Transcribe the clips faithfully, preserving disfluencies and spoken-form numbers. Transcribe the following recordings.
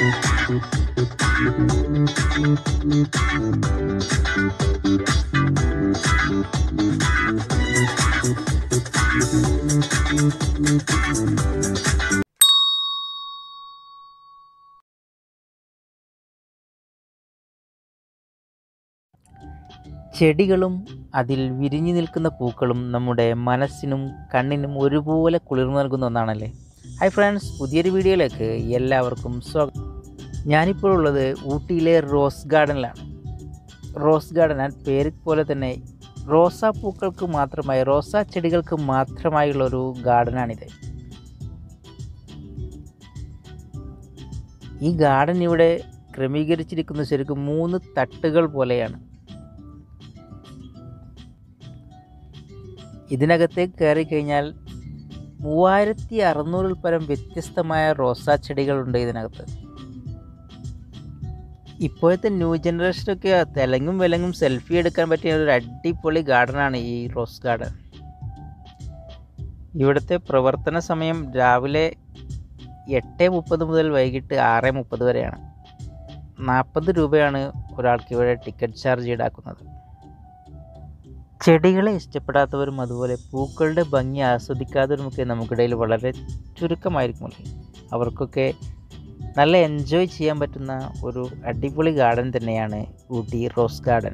ചെടികളും അതിൽ വിരിഞ്ഞു നിൽക്കുന്ന പൂക്കളും നമ്മുടെ മനസ്സിനും കണ്ണിനും ഒരുപോലെ കുളിർമ നൽകുന്ന ഒന്നാണല്ലേ. ഹായ് ഫ്രണ്ട്സ്, പുതിയൊരു വീഡിയോയിലേക്ക് എല്ലാവർക്കും സ്വാഗതം. ഞാനിപ്പോൾ ഉള്ളത് ഊട്ടിയിലെ റോസ് ഗാർഡനിലാണ്. റോസ് ഗാർഡൻ ആ പേര് പോലെ തന്നെ റോസാ പൂക്കൾക്ക് മാത്രമായി, റോസാ ചെടികൾക്ക് മാത്രമായുള്ളൊരു ഗാർഡനാണിത്. ഈ ഗാർഡൻ ഇവിടെ ക്രമീകരിച്ചിരിക്കുന്നത് ശരിക്കും മൂന്ന് തട്ടുകൾ പോലെയാണ്. ഇതിനകത്തേക്ക് കയറി കഴിഞ്ഞാൽ മൂവായിരത്തി അറുന്നൂറിൽ പരം വ്യത്യസ്തമായ റോസാ ചെടികളുണ്ട് ഇതിനകത്ത്. ഇപ്പോഴത്തെ ന്യൂ ജനറേഷനൊക്കെ തെലങ്ങും വിലങ്ങും സെൽഫി എടുക്കാൻ പറ്റിയ ഒരു അടിപൊളി ഗാർഡനാണ് ഈ റോസ് ഗാർഡൻ. ഇവിടുത്തെ പ്രവർത്തന സമയം രാവിലെ എട്ട് മുപ്പത് മുതൽ വൈകിട്ട് ആറ് മുപ്പത് വരെയാണ്. നാൽപ്പത് രൂപയാണ് ഒരാൾക്ക് ഇവിടെ ടിക്കറ്റ് ചാർജ് ഈടാക്കുന്നത്. ചെടികളെ ഇഷ്ടപ്പെടാത്തവരും അതുപോലെ പൂക്കളുടെ ഭംഗി ആസ്വദിക്കാത്തവരുമൊക്കെ നമുക്കിടയിൽ വളരെ ചുരുക്കമായിരിക്കുമല്ലോ. അവർക്കൊക്കെ നല്ല എൻജോയ് ചെയ്യാൻ പറ്റുന്ന ഒരു അടിപൊളി ഗാർഡൻ തന്നെയാണ് ഊട്ടി റോസ് ഗാർഡൻ.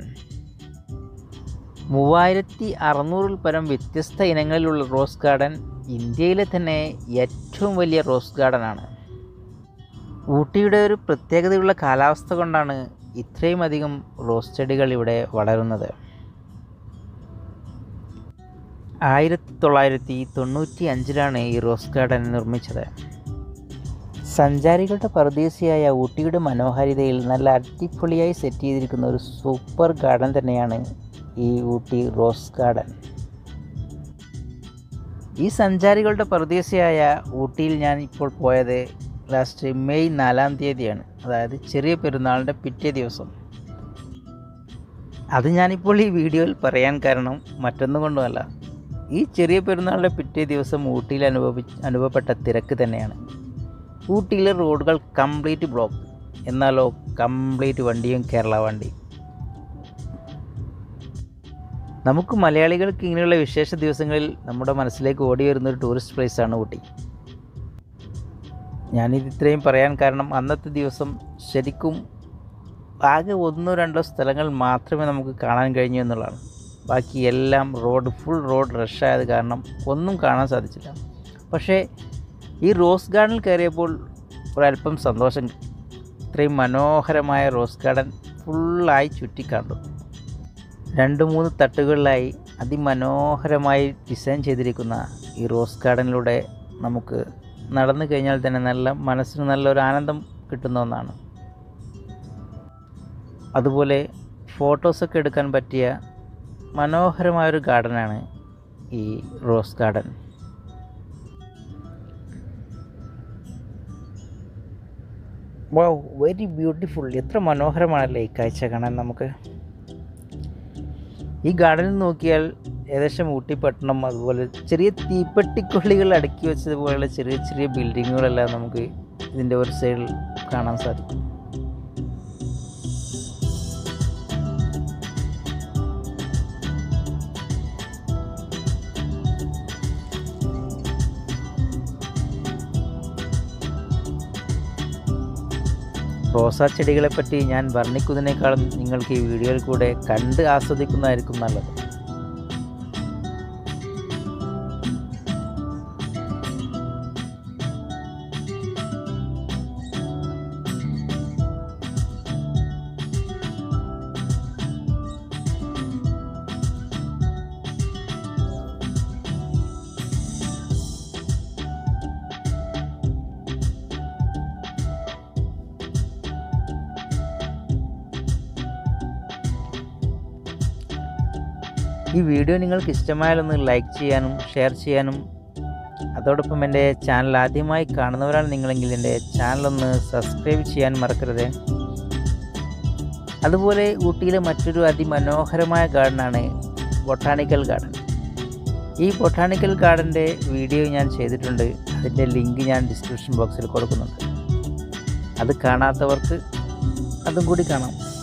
മൂവായിരത്തി അറുന്നൂറിൽ പരം വ്യത്യസ്ത ഇനങ്ങളിലുള്ള റോസ് ഗാർഡൻ ഇന്ത്യയിലെ തന്നെ ഏറ്റവും വലിയ റോസ് ഗാർഡനാണ്. ഊട്ടിയുടെ ഒരു പ്രത്യേകതയുള്ള കാലാവസ്ഥ കൊണ്ടാണ് ഇത്രയും അധികം റോസ് ചെടികൾ ഇവിടെ വളരുന്നത്. ആയിരത്തി തൊള്ളായിരത്തി തൊണ്ണൂറ്റി അഞ്ചിലാണ് ഈ റോസ് ഗാർഡൻ നിർമ്മിച്ചത്. സഞ്ചാരികളുടെ പറുദീസയായ ഊട്ടിയുടെ മനോഹാരിതയിൽ നല്ല അടിപൊളിയായി സെറ്റ് ചെയ്തിരിക്കുന്ന ഒരു സൂപ്പർ ഗാർഡൻ തന്നെയാണ് ഈ ഊട്ടി റോസ് ഗാർഡൻ. ഈ സഞ്ചാരികളുടെ പറുദീസയായ ഊട്ടിയിൽ ഞാൻ ഇപ്പോൾ പോയത് ലാസ്റ്റ് മെയ് നാലാം തീയതിയാണ്, അതായത് ചെറിയ പെരുന്നാളിൻ്റെ പിറ്റേ ദിവസം. അത് ഞാനിപ്പോൾ ഈ വീഡിയോയിൽ പറയാൻ കാരണം മറ്റൊന്നും കൊണ്ടുമല്ല, ഈ ചെറിയ പെരുന്നാളിൻ്റെ പിറ്റേ ദിവസം ഊട്ടിയിൽ അനുഭവി അനുഭവപ്പെട്ട തിരക്ക് തന്നെയാണ്. ഊട്ടിയിലെ റോഡുകൾ കംപ്ലീറ്റ് ബ്ലോക്ക്, എന്നാലോ കംപ്ലീറ്റ് വണ്ടിയും കേരള വണ്ടി. നമുക്ക് മലയാളികൾക്ക് ഇങ്ങനെയുള്ള വിശേഷ ദിവസങ്ങളിൽ നമ്മുടെ മനസ്സിലേക്ക് ഓടി വരുന്നൊരു ടൂറിസ്റ്റ് പ്ലേസാണ് ഊട്ടി. ഞാനിത് ഇത്രയും പറയാൻ കാരണം അന്നത്തെ ദിവസം ശരിക്കും ആകെ ഒന്നോ രണ്ടോ സ്ഥലങ്ങൾ മാത്രമേ നമുക്ക് കാണാൻ കഴിഞ്ഞു എന്നുള്ളതാണ്. ബാക്കി എല്ലാം റോഡ് ഫുൾ റോഡ് റഷായത് കാരണം ഒന്നും കാണാൻ സാധിച്ചില്ല. പക്ഷേ ഈ റോസ് ഗാർഡനിൽ കയറിയപ്പോൾ ഒരല്പം സന്തോഷം. ഇത്രയും മനോഹരമായ റോസ് ഗാർഡൻ ഫുള്ളായി ചുറ്റിക്കണ്ടു. രണ്ട് മൂന്ന് തട്ടുകളിലായി അതിമനോഹരമായി ഡിസൈൻ ചെയ്തിരിക്കുന്ന ഈ റോസ് ഗാർഡനിലൂടെ നമുക്ക് നടന്നു കഴിഞ്ഞാൽ തന്നെ നല്ല മനസ്സിന് നല്ലൊരു ആനന്ദം കിട്ടുന്ന ഒന്നാണ്. അതുപോലെ ഫോട്ടോസൊക്കെ എടുക്കാൻ പറ്റിയ മനോഹരമായൊരു ഗാർഡനാണ് ഈ rose garden. Wow, very beautiful. എത്ര മനോഹരമാണല്ലേ ഈ കാഴ്ച കാണാൻ നമുക്ക്. ഈ ഗാർഡനിൽ നോക്കിയാൽ ഏകദേശം ഊട്ടി പട്ടണം, അതുപോലെ ചെറിയ തീപ്പെട്ടിക്കൊള്ളികൾ അടുക്കി വെച്ചതുപോലെയുള്ള ചെറിയ ചെറിയ ബിൽഡിങ്ങുകളെല്ലാം നമുക്ക് ഇതിൻ്റെ ഒരു സൈഡിൽ കാണാൻ സാധിക്കും. റോസാ ചെടികളെപ്പറ്റി ഞാൻ വർണ്ണിക്കുന്നതിനേക്കാളും നിങ്ങൾക്ക് ഈ വീഡിയോയിൽ കൂടെ കണ്ട് ആസ്വദിക്കുന്നതായിരിക്കും നല്ലത്. ഈ വീഡിയോ നിങ്ങൾക്ക് ഇഷ്ടമായാലൊന്ന് ലൈക്ക് ചെയ്യാനും ഷെയർ ചെയ്യാനും, അതോടൊപ്പം എൻ്റെ ചാനൽ ആദ്യമായി കാണുന്നവരാണ് നിങ്ങളെങ്കിൽ എൻ്റെ ചാനലൊന്ന് സബ്സ്ക്രൈബ് ചെയ്യാൻ മറക്കരുത്. അതുപോലെ ഊട്ടിയിലെ മറ്റൊരു അതിമനോഹരമായ ഗാർഡനാണ് ബൊട്ടാണിക്കൽ ഗാർഡൻ. ഈ ബൊട്ടാണിക്കൽ ഗാർഡൻ്റെ വീഡിയോ ഞാൻ ചെയ്തിട്ടുണ്ട്, അതിൻ്റെ ലിങ്ക് ഞാൻ ഡിസ്ക്രിപ്ഷൻ ബോക്സിൽ കൊടുക്കുന്നുണ്ട്. അത് കാണാത്തവർക്ക് അതും കൂടി കാണാം.